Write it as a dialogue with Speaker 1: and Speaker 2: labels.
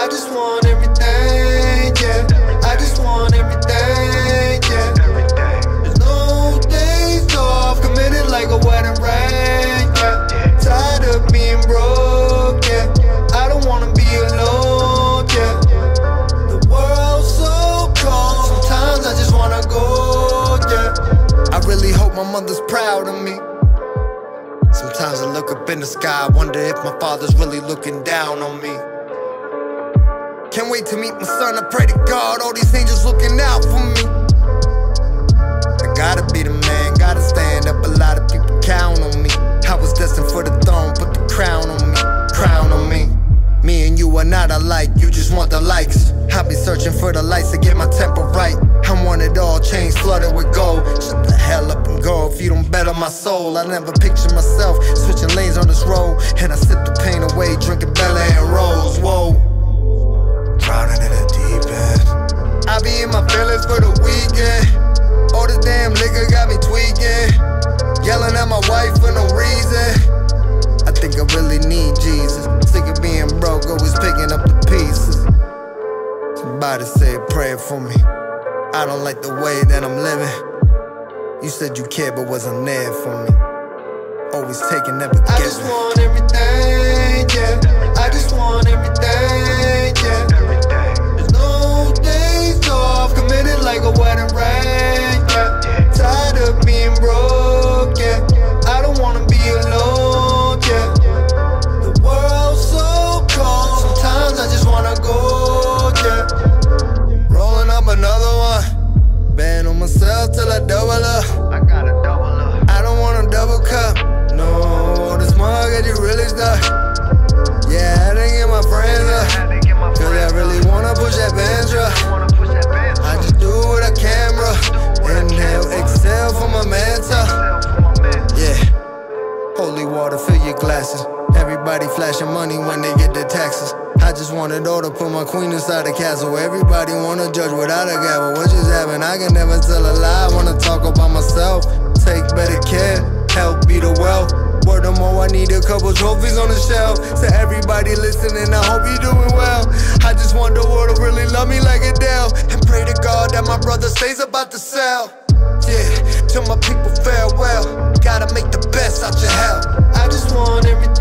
Speaker 1: I just want everything, yeah. I just want everything, yeah. There's no days off, committed like a wedding ring, yeah. Tired of being broke, yeah. I don't wanna be alone, yeah. The world's so cold, sometimes I just wanna go, yeah. I really hope my mother's proud of me. Sometimes I look up in the sky, wonder if my father's really looking down on me. Can't wait to meet my son, I pray to God all these angels looking out for me. I gotta be the man, gotta stand up, a lot of people count on me. I was destined for the throne, put the crown on me, crown on me. Me and you are not alike, you just want the likes. I be searching for the lights to get my temper right. I want it all, chains flooded with gold. Shut the hell up and go if you don't bet on my soul. I never pictured myself switching lanes on this road, and I sip the pain away, drinking Bel Air and Rose. Whoa, drowning in the deep end. I be in my feelings for the weekend. All this damn liquor got me tweaking, yelling at my wife for no reason. I think I really need Jesus. Sick of being broke, always picking up the pieces. Somebody say a prayer for me. I don't like the way that I'm living. You said you cared but wasn't there for me. Always taking, never giving. I just want everything, yeah. I just want everything, yeah. There's no days off, committed like a wedding ring, yeah. Tired of being broke, yeah. I don't wanna be alone, yeah. The world's so cold, sometimes I just wanna go, yeah. Rolling up another one, ban on myself till I double up. I gotta double up. I don't want a double cup, no. This mug got you really stuck. Yeah, I didn't get my friends up, cause I really wanna push that Bandra. I just do it with a camera. Inhale, exhale for my mentor. Yeah, holy water, fill your glasses. Everybody flashing money when they get their taxes. I just wanted all to put my queen inside the castle. Everybody wanna judge without a gavel. What just happened? I can never tell a lie. I wanna talk about myself. Take better care, help be the wealth. Word no more, I need a couple trophies on the shelf. So everybody listening, I hope you're doing well. I just want the world to really love me like Adele, and pray to God that my brother stays about to sell. Yeah, to my people farewell. Gotta make the best out your hell. I just want everything.